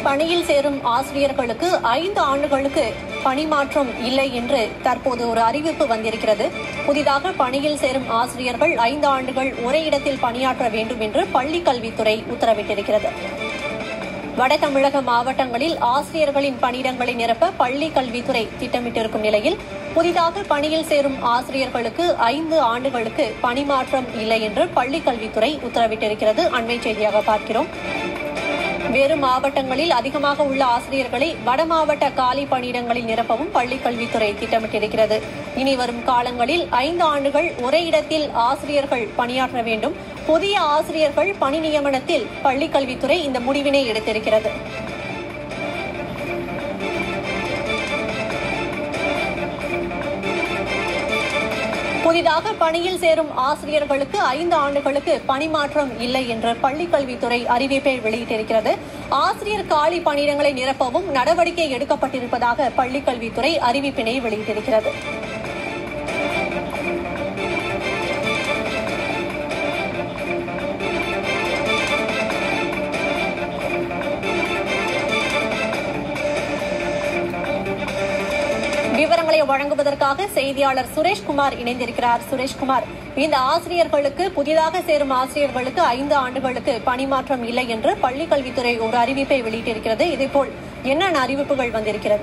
பணியில் சேரும் ஆசிரியர்களுக்கு 5 ஆண்டுகளுக்கு பணிமாற்றம் இல்லை என்று தற்போது ஒரு அறிவிப்பு வந்திருக்கிறது. புதிதாக பணியில் சேரும் ஆசிரியர்கள் 5 ஆண்டுகள் ஒரே இடத்தில் பணியாற்ற வேண்டும் என்று பள்ளிக் கல்வித்துறை உத்தரவிட்டிருக்கிறது. வட தமிழக மாவட்டங்களில் ஆசிரியர்களின் பணியிடங்களை நிரப்ப பள்ளிக் கல்வித்துறை திட்டமிட்டிருக்கும் நிலையில் புதிதாக பணியில் சேரும் ஆசிரியர்களுக்கு 5 ஆண்டுகளுக்கு பணிமாற்றம் இல்லை என்று பள்ளிக் கல்வித்துறை உத்தரவிட்டிருக்கிறது. அண்மை செய்தியாக பார்க்கிறோம். வேறு மாவட்டங்களில் அதிகமாக உள்ள ஆசிரியர்களை வட மாவட்ட காலி பணியிடங்களில் நிரப்பவும் பள்ளிக் கல்வித்துறை திட்டமிட்டிருக்கிறது. இனி வரும் காலங்களில் 5 ஆண்டுகள் ஒரே இடத்தில் ஆசிரியர்கள் பணியாற்ற வேண்டும். புதிய ஆசிரியர்கள் பணி நியமனத்தில் பள்ளிக் கல்வித்துறை இந்த முடிவினை எடுத்திருக்கிறது. புதிதாக பணியில் சேரும் ஆசிரியர்களுக்கு 5 ஆண்டுகளுக்கு பணிமாற்றம் இல்லை என்று பள்ளிக் கல்வித்துறை அறிவிப்பை வெளியிட்டிருக்கிறது. ஆசிரியர் காலி பணியிடங்களை நிரப்பவும் நடவடிக்கை எடுக்கப்பட்டிருப்பதாக பள்ளிக் கல்வித்துறை அறிவிப்பினை வெளியிட்டிருக்கிறது. விவரங்களை வழங்குவதற்காக செய்தியாளர் சுரேஷ்குமார் இணைந்திருக்கிறார். சுரேஷ்குமார், இந்த ஆசிரியர்களுக்கு புதிதாக சேரும் ஆசிரியர்களுக்கு 5 ஆண்டுகளுக்கு பணிமாற்றம் இல்லை என்று பள்ளிக் கல்வித்துறை ஒரு அறிவிப்பை வெளியிட்டிருக்கிறது. இதேபோல் என்னென்ன அறிவிப்புகள் வந்திருக்கிறது?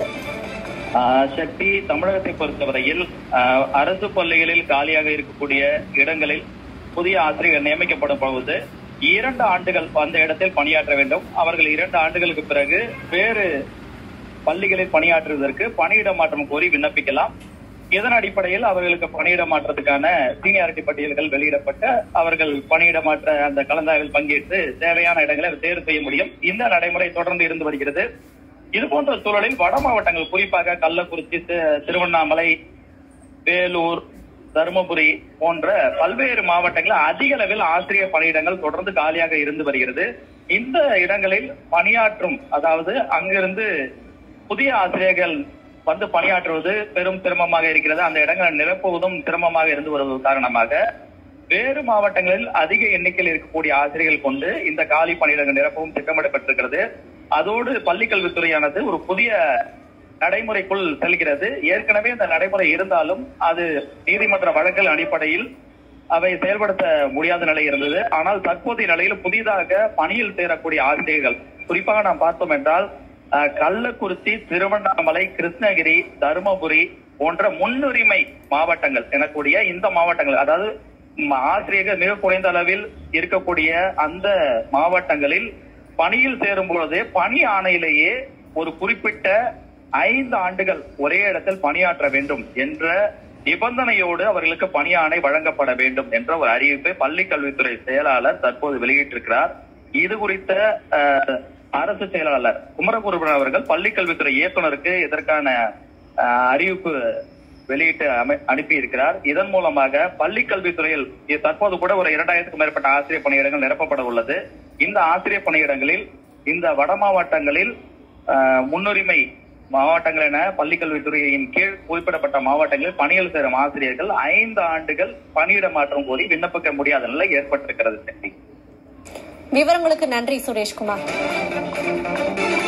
சக்தி, தமிழகத்தை பொறுத்தவரையில் அரசு பள்ளிகளில் காலியாக இருக்கக்கூடிய இடங்களில் புதிய ஆசிரியர்கள் நியமிக்கப்படும் போது 2 ஆண்டுகள் அந்த இடத்தில் பணியாற்ற வேண்டும். அவர்கள் 2 ஆண்டுகளுக்கு பிறகு வேறு பள்ளிகளில் பணியாற்றுவதற்கு பணியிட மாற்றம் கோரி விண்ணப்பிக்கலாம். இதன் அடிப்படையில் அவர்களுக்கு பணியிட மாற்றத்துக்கான சீனியாரிட்டி பட்டியல்கள் வெளியிடப்பட்ட அவர்கள் பணியிட மாற்ற அந்த கலந்தாய்வில் பங்கேற்று தேவையான இடங்களை தேர்வு செய்ய முடியும். இந்த நடைமுறை தொடர்ந்து இருந்து வருகிறது. இது போன்ற சூழலில் வட மாவட்டங்கள், குறிப்பாக கள்ளக்குறிச்சி, திருவண்ணாமலை, வேலூர், தருமபுரி போன்ற பல்வேறு மாவட்டங்களில் அதிக அளவில் ஆசிரியர் பணியிடங்கள் தொடர்ந்து காலியாக இருந்து வருகிறது. இந்த இடங்களில் பணியாற்றும், அதாவது அங்கிருந்து புதிய ஆசிரியர்கள் வந்து பணியாற்றுவது பெரும் சிரமமாக இருக்கிறது. அந்த இடங்களை நிரப்புவதும் சிரமமாக இருந்து வருவது காரணமாக வேறு மாவட்டங்களில் அதிக எண்ணிக்கையில் இருக்கக்கூடிய ஆசிரியர்கள் கொண்டு இந்த காலி பணியிடங்கள் நிரப்பவும் திட்டமிடப்பட்டிருக்கிறது. அதோடு பள்ளிக் கல்வித்துறையானது ஒரு புதிய நடைமுறைக்குள் செல்கிறது. ஏற்கனவே இந்த நடைமுறை இருந்தாலும் அது நீதிமன்ற வழக்கல் அடிப்படையில் அவை செயல்படுத்த முடியாத நிலை இருந்தது. ஆனால் தற்போதைய நிலையில் புதிதாக பணியில் சேரக்கூடிய ஆசிரியர்கள், குறிப்பாக நாம் பார்த்தோம் என்றால் கள்ளக்குறிச்சி, திருவண்ணாமலை, கிருஷ்ணகிரி, தருமபுரி போன்ற முன்னுரிமை மாவட்டங்கள் எனக்கூடிய இந்த மாவட்டங்கள், அதாவது ஆசிரியர்கள் மிக குறைந்த அளவில் இருக்கக்கூடிய அந்த மாவட்டங்களில் பணியில் சேரும் பொழுது பணி ஆணையிலேயே ஒரு குறிப்பிட்ட 5 ஆண்டுகள் ஒரே இடத்தில் பணியாற்ற வேண்டும் என்ற நிபந்தனையோடு அவர்களுக்கு பணி ஆணை வழங்கப்பட வேண்டும் என்ற ஒரு அறிவிப்பை பள்ளிக் கல்வித்துறை செயலாளர் தற்போது வெளியிட்டிருக்கிறார். இது குறித்த அரசு செயலாளர் குமரகுருபரன் அவர்கள் பள்ளிக் கல்வித்துறை இயக்குநருக்கு இதற்கான அறிவிப்பு வெளியிட்டு அனுப்பி இருக்கிறார். இதன் மூலமாக பள்ளிக் கல்வித்துறையில் தற்போது கூட ஒரு 2000க்கும் மேற்பட்ட ஆசிரியர் பணியிடங்கள் நிரப்பப்பட உள்ளது. இந்த ஆசிரியர் பணியிடங்களில் இந்த வட மாவட்டங்களில் முன்னுரிமை மாவட்டங்கள் என பள்ளிக் கல்வித்துறையின் கீழ் குறிப்பிடப்பட்ட மாவட்டங்களில் பணியில் சேரும் ஆசிரியர்கள் 5 ஆண்டுகள் பணியிட மாற்றம் கோரி விண்ணப்பிக்க முடியாத நிலை ஏற்பட்டிருக்கிறது. விவரங்களுக்கு நன்றி சுரேஷ்குமார்.